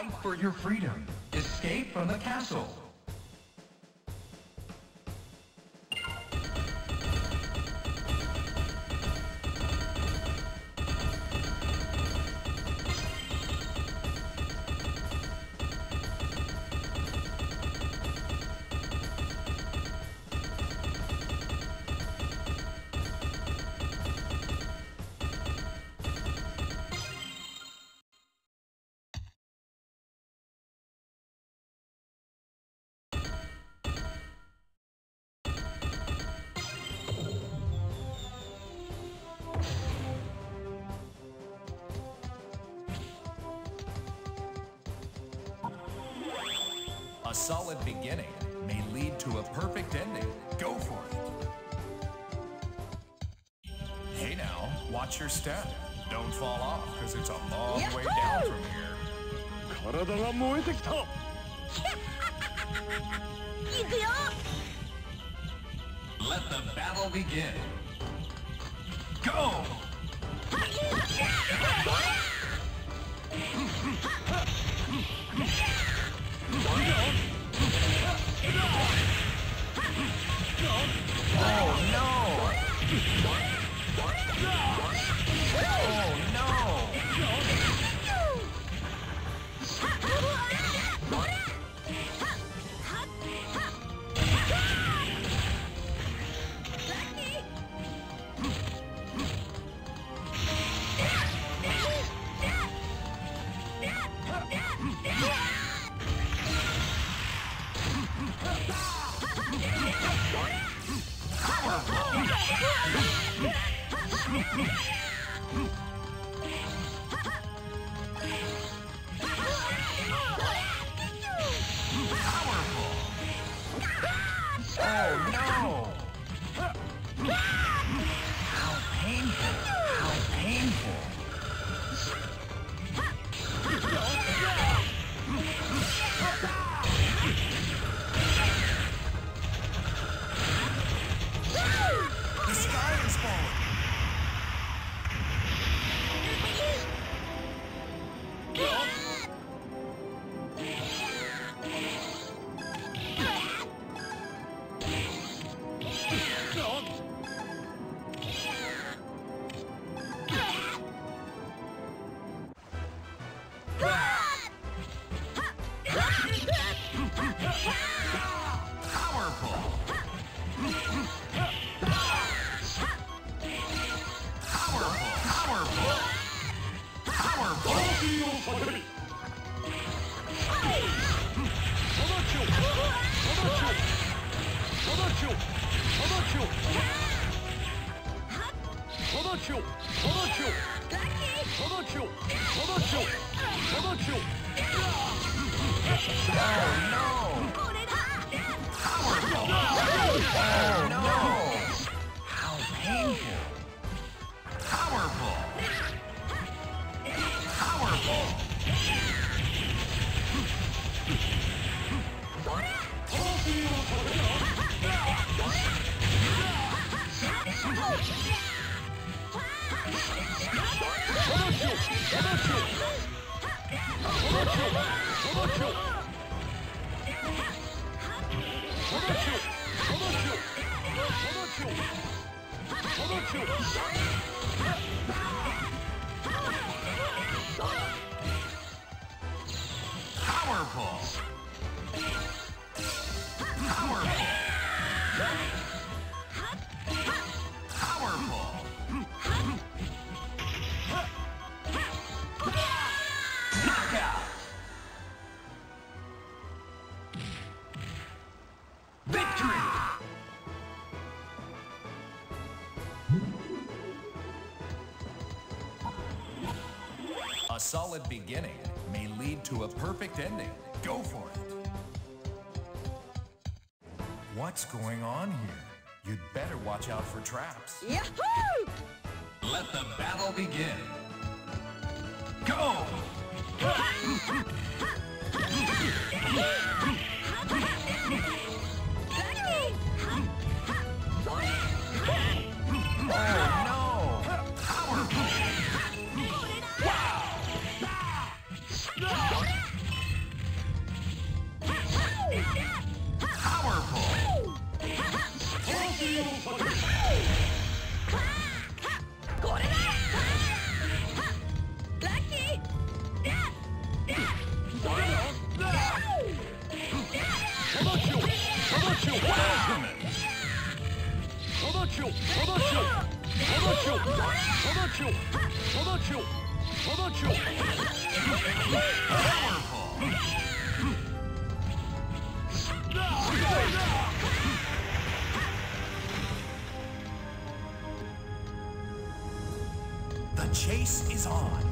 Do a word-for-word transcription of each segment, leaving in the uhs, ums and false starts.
Fight for your freedom. Escape from the castle. A solid beginning may lead to a perfect ending. Go for it. Hey now, watch your step. Don't fall off, because it's a long Yahoo! way down from here. 体が燃えてきた。 行くよ。 Let the battle begin. Go! Oh no! Oh no! Oh no! How painful! How painful! The sky is falling. Powerful! Powerful! Powerful! Powerful! 俺だ。 Powerful! Oh no! How painful! Powerful! Powerful! Powerful! Powerful! Powerful! Knockout! Victory! A solid beginning may lead to a perfect ending. Go for it. What's going on here? You'd better watch out for traps. Yahoo! Let the battle begin. Go! Oh no! Powerful! Wow! The chase is on.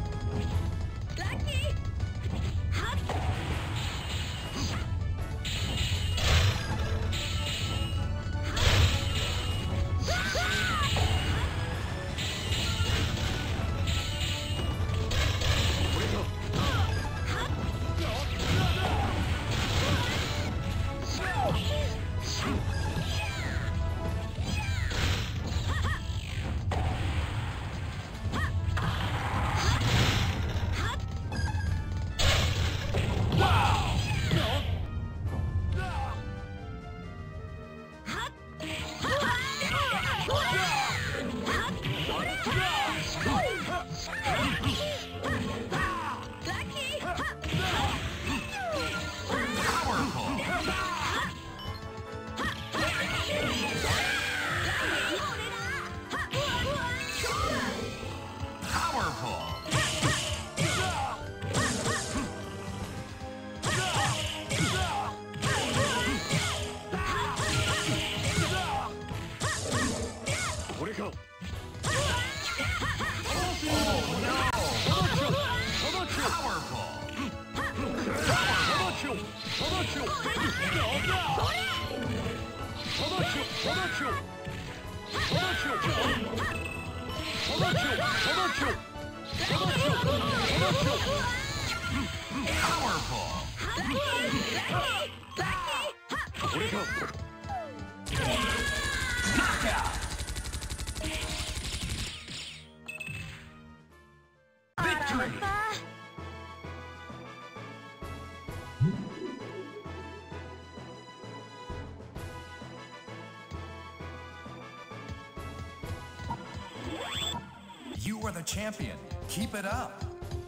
You are the champion. Keep it up.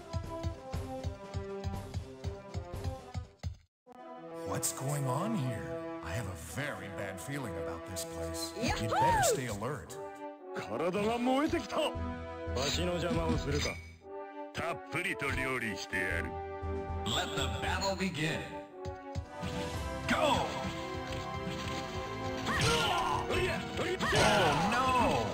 What's going on here? I have a very bad feeling about this place. You'd better stay alert. 体が燃えてきた。わしの邪魔をするか。たっぷりと料理してやる。 Let the battle begin. Go! Oh no!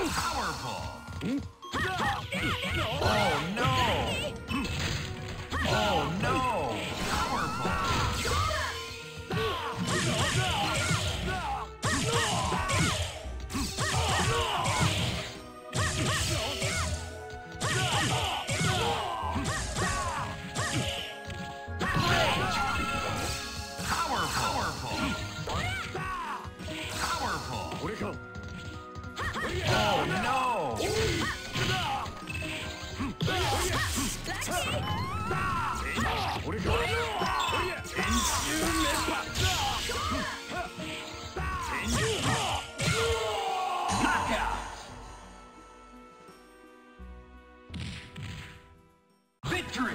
Powerful. Oh no! Oh no! Powerful. Oh no! Knockout! Victory!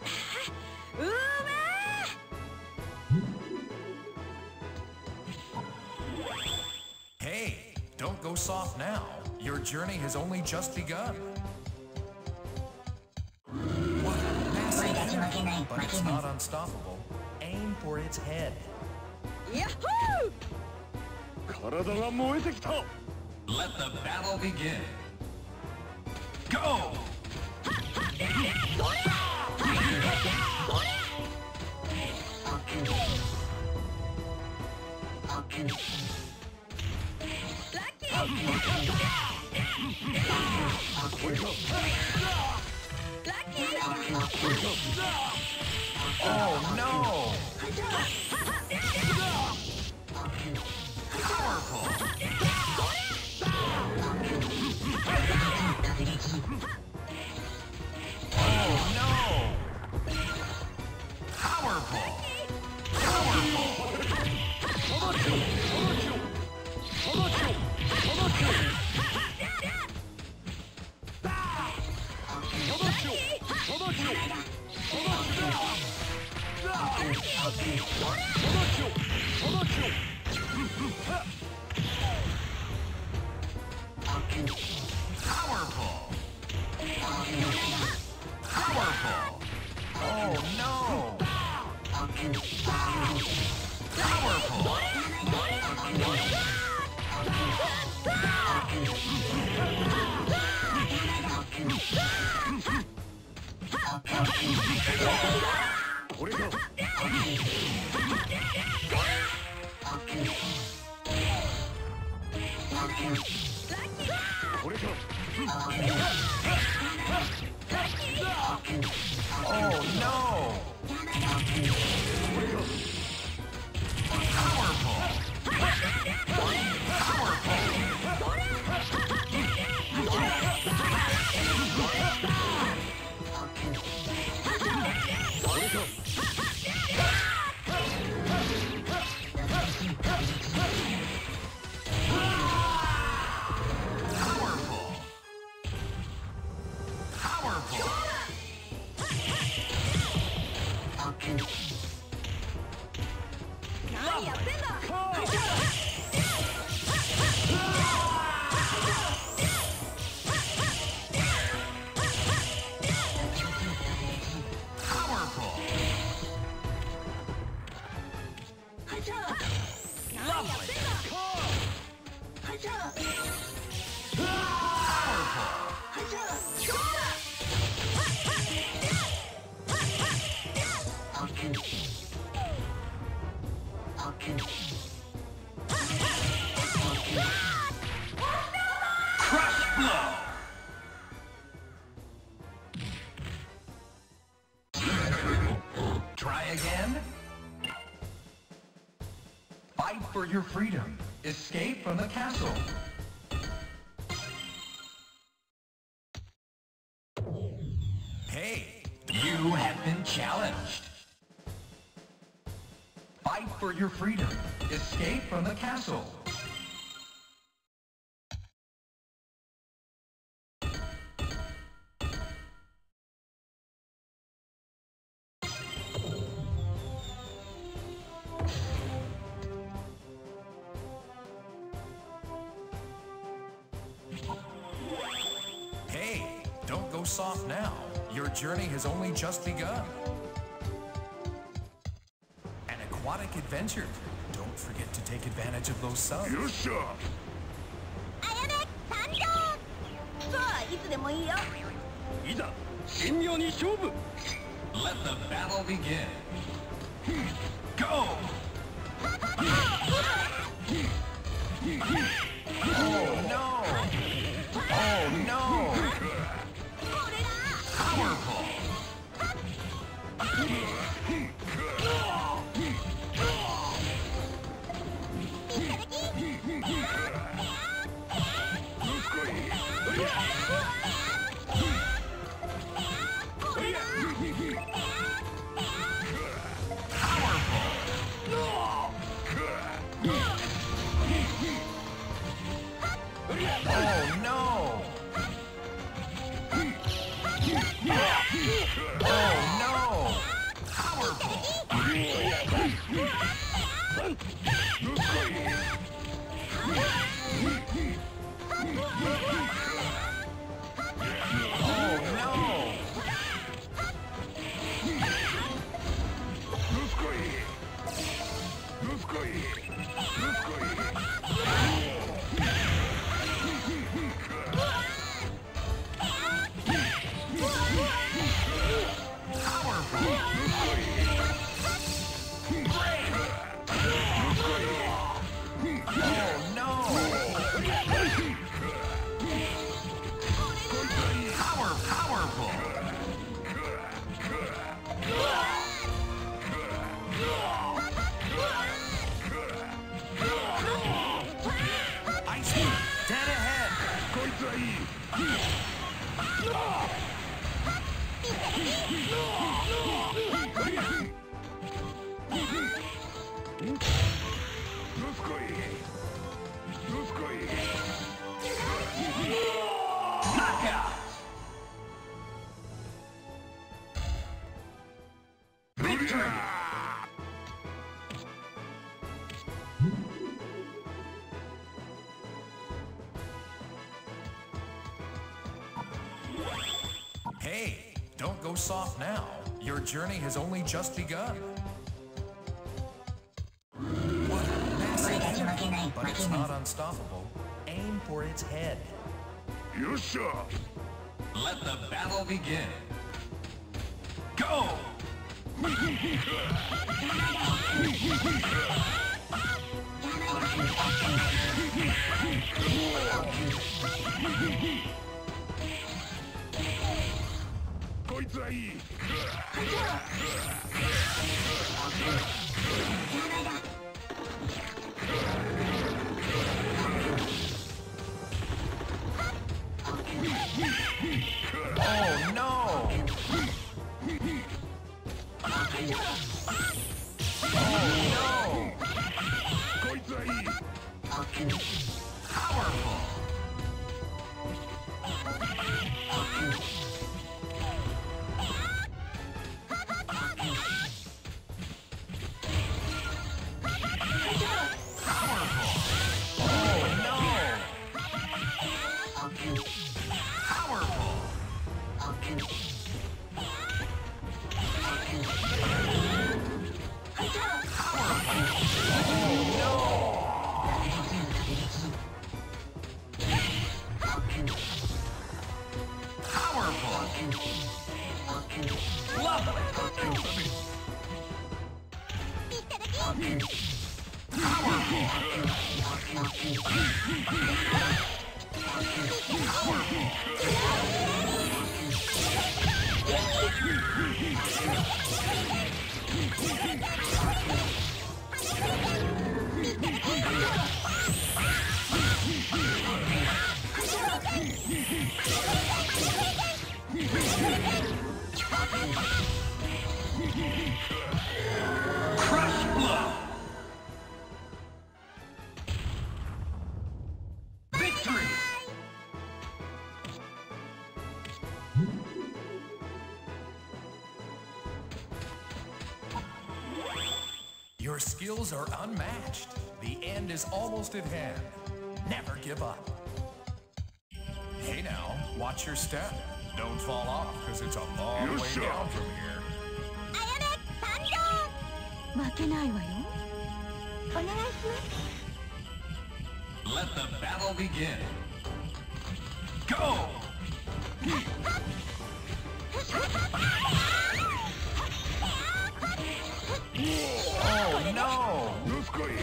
Hey, don't go soft now. Your journey has only just begun. What a massive enemy, but it's not unstoppable. Aim for its head. Yahoo! 体が燃えてきた。 Let the battle begin. Go! Oh no! Powerful! Oh no! Powerful! Powerful! Powerful! Powerful! Oh no! Powerful! Oh no! Powerful! Crush blow! Try again? Fight for your freedom. Escape from the castle. Hey, You have been challenged. Fight for your freedom. Escape from the castle. hey, don't go soft now. Your journey has only just begun. An aquatic adventure. Don't forget to take advantage of those subs. よっしゃ。 あやめ参上もいいよ。 いざ神妙に勝負。 Let the battle begin. Go! Oh no! Oh no! Powerful! Oh no! Oh no! Powerful! Oh no! Knockout! Victory! Hey, don't go soft now. Your journey has only just begun. What a massive enemy, but it's not unstoppable. Aim for its head. You sure? Let the battle begin. Go! Oh no! Oh no! Powerful! Crush blow! Victory! Your skills are unmatched. The end is almost at hand. Never give up. Hey now, watch your step. Don't fall off, because it's a long You way sure? down from here. 負けないわよ。お願いします。 Let the battle begin. Go! Oh no! どすこい。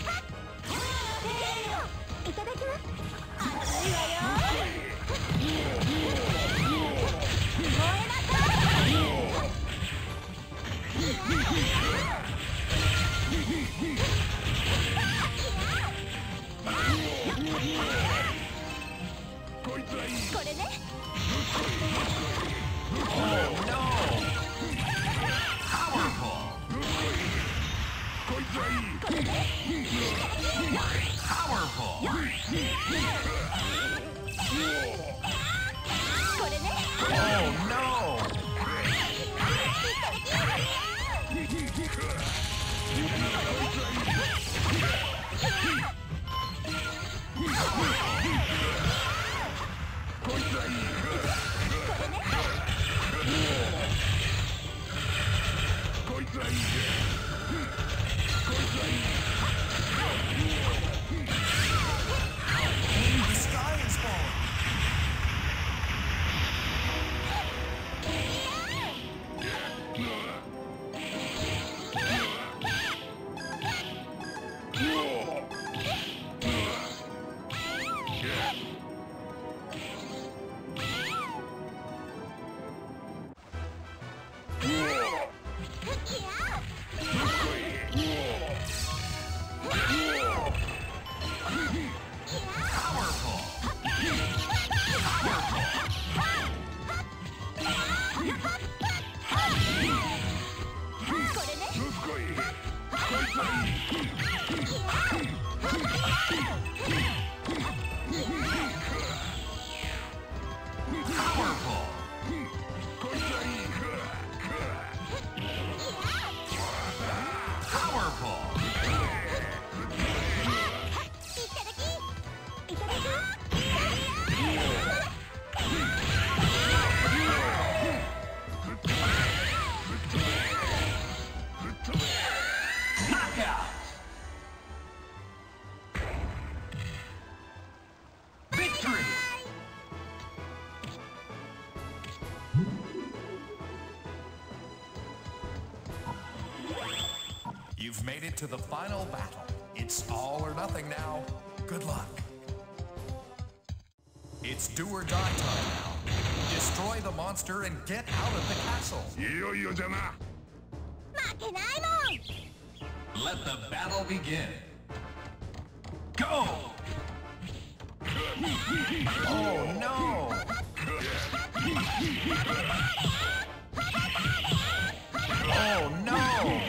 いただきます。熱いわよ。燃えなさい。 こいつはいい。 これね。 Oh no! Powerful! こいつはいい。 Powerful! これね。 Oh no! The sky is falling! You've made it to the final battle. It's all or nothing now. Good luck. It's do or die time now. Destroy the monster and get out of the castle. いよいよじゃな。 負けないもん。 Let the battle begin. Go! Oh no! Oh no!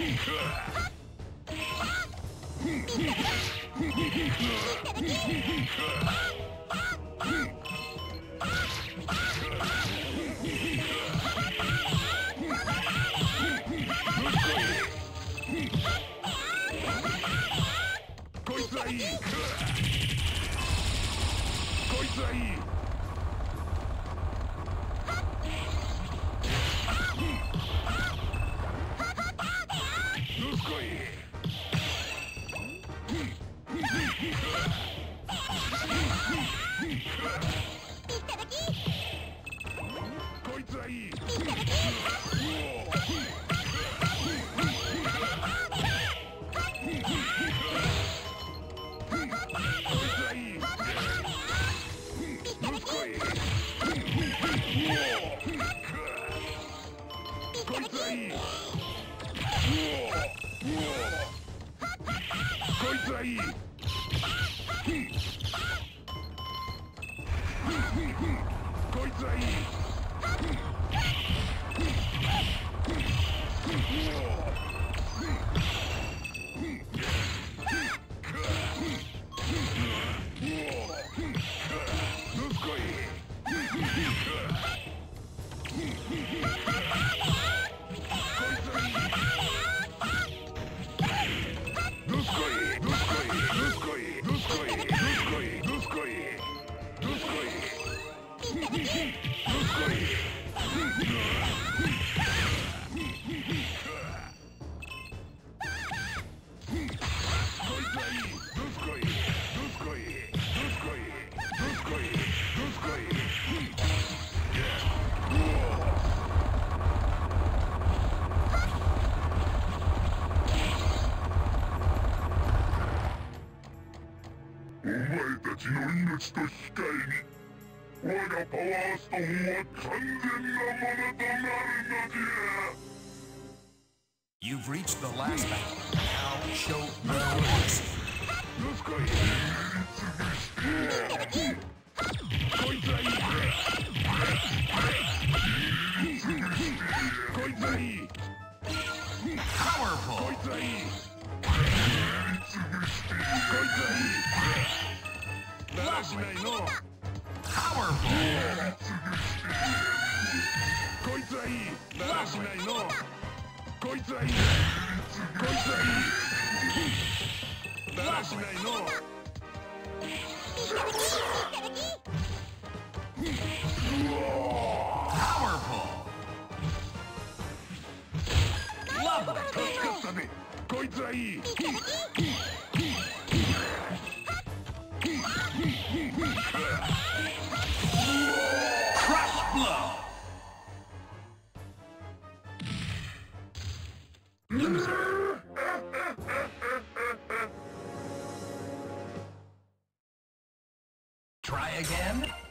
前たちの命と引き換えに我がパワーストーンは完全なものとなるのじゃ。 You've reached the last battle. Now show your legacy. こいつはいい。こいつはいい。 Powerful. こいつはいい。こいつはいい。だらしないの。 Powerful. こいつはいい。だらしないの。こいつはいい。こいつはいい。だらしないの。 Powerful. Lovely. 助かったね。こいつはいい。 Crush blow. Loser. Try again.